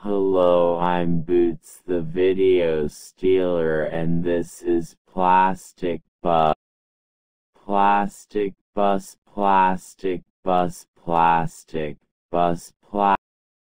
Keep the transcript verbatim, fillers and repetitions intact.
Hello, I'm Boots the Video Stealer, and this is Plastic Bus. Plastic Bus, Plastic Bus, Plastic Bus, Plastic